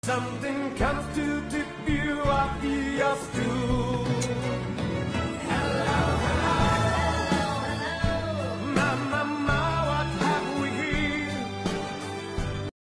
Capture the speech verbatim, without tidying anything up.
Something comes to tip you off your stool.